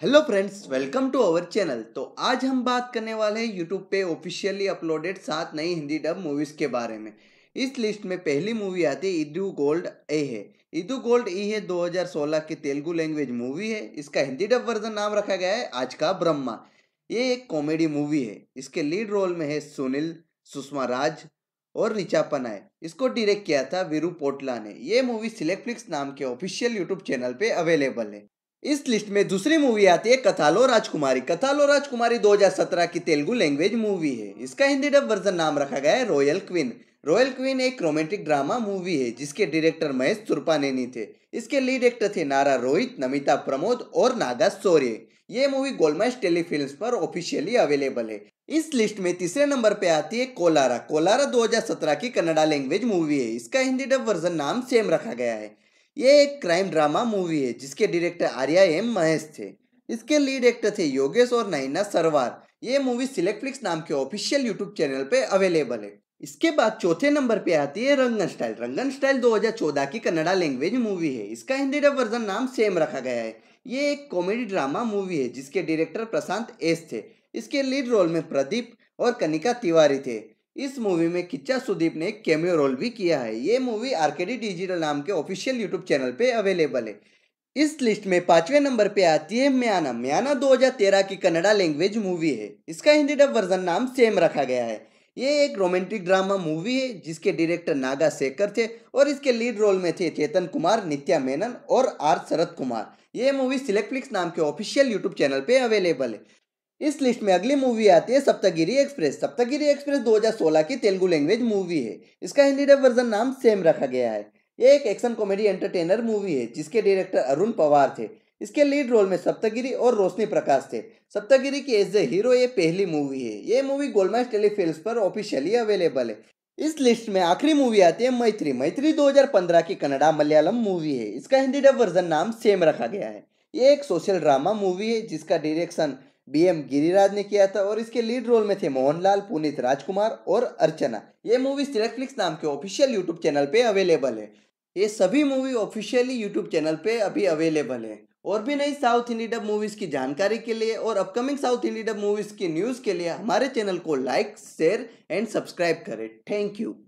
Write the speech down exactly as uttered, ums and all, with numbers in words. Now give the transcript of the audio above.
Hello friends, welcome to our channel. तो आज हम बात करने वाले हैं यूट्यूब पे ऑफिशियली अपलोडेड सात नई हिंदी डब मूवीज के बारे में। इस लिस्ट में पहली मूवी आती है इदु गोल्ड ए है। इदु गोल्ड ई है दो हज़ार सोलह की तेलुगु लैंग्वेज मूवी है। इसका हिंदी डब वर्जन नाम रखा गया है आज का ब्रह्मा। ये एक कॉमेडी मूवी है। इसके लीड रोल में है सुनील, सुषमा राज और रिचा पनाय। इसको डायरेक्ट किया था वीरू पोटला ने। ये मूवी सिलेक्टफ्लिक्स नाम के ऑफिशियल यूट्यूब चैनल पे अवेलेबल है। इस लिस्ट में दूसरी मूवी आती है कथालो राजकुमारी। कथालो राजकुमारी दो हज़ार सत्रह की तेलुगु लैंग्वेज मूवी है। इसका हिंदी डब वर्जन नाम रखा गया है रॉयल क्वीन। रॉयल क्वीन एक रोमांटिक ड्रामा मूवी है जिसके डायरेक्टर महेश सुरपानेनी थे। इसके लीड एक्टर थे नारा रोहित, नमिता प्रमोद और नागा शौर्य। ये मूवी गोलमाइस टेलीफिल्म्स पर ऑफिशियली अवेलेबल है। इस लिस्ट में तीसरे नंबर पे आती है कोलारा। कोलारा दो हज़ार सत्रह की कन्नड़ा लैंग्वेज मूवी है। इसका हिंदी डब वर्जन नाम सेम रखा गया है। ये एक क्राइम ड्रामा मूवी है जिसके डायरेक्टर आर्या एम महेश थे। इसके लीड एक्टर थे योगेश और नैना सरवार। ये मूवी सिलेक्टफ्लिक्स नाम के ऑफिशियल यूट्यूब चैनल पे अवेलेबल है। इसके बाद चौथे नंबर पे आती है रंगन स्टाइल। रंगन स्टाइल दो हज़ार चौदह की कन्नड़ा लैंग्वेज मूवी है। इसका हिंदी डब वर्जन नाम सेम रखा गया है। ये एक कॉमेडी ड्रामा मूवी है जिसके डायरेक्टर प्रशांत एस थे। इसके लीड रोल में प्रदीप और कनिका तिवारी थे। इस मूवी में किच्चा सुदीप ने एक कैमियो रोल भी किया है। ये मूवी आरकेडी डिजिटल नाम के ऑफिशियल यूट्यूब चैनल पे अवेलेबल है। इस लिस्ट में पांचवें नंबर पे आती है म्याना। म्याना दो हज़ार तेरह की कन्नड़ा लैंग्वेज मूवी है। इसका हिंदी डब वर्जन नाम सेम रखा गया है। ये एक रोमांटिक ड्रामा मूवी है जिसके डायरेक्टर नागा शेखर थे और इसके लीड रोल में थे चेतन कुमार, नित्या मेनन और आर शरद कुमार। ये मूवी सिलेक्टफ्लिक्स नाम के ऑफिशियल यूट्यूब चैनल पे अवेलेबल है। इस लिस्ट में अगली मूवी आती है सप्तगिरी एक्सप्रेस। सप्तगिरी एक्सप्रेस दो हज़ार सोलह की तेलुगु लैंग्वेज मूवी है। इसका हिंदी डब वर्जन नाम सेम रखा गया है। ये एक एक्शन कॉमेडी एंटरटेनर मूवी है जिसके डायरेक्टर अरुण पवार थे। इसके लीड रोल में सप्तगिरी और रोशनी प्रकाश थे। सप्तगिरी की एज ए हीरो ये पहली मूवी है। ये मूवी गोलमाइस टेलीफिल्म्स पर ऑफिशियली अवेलेबल है। इस लिस्ट में आखिरी मूवी आती है मैत्री। मैत्री दो हज़ार पंद्रह की कन्नड़ा मलयालम मूवी है। इसका हिंदी डब वर्जन नाम सेम रखा गया है। ये एक सोशल ड्रामा मूवी है जिसका डायरेक्शन बी एम गिरिराज ने किया था और इसके लीड रोल में थे मोहनलाल, पुनीत राजकुमार और अर्चना। ये मूवी सिलेक्टफ्लिक्स नाम के ऑफिशियल यूट्यूब चैनल पे अवेलेबल है। ये सभी मूवी ऑफिशियली यूट्यूब चैनल पे अभी अवेलेबल है। और भी नई साउथ हिंदी डब मूवीज की जानकारी के लिए और upcoming south Hindi dub movies की न्यूज़ के लिए हमारे चैनल को लाइक, शेयर एंड सब्सक्राइब करें। Thank you.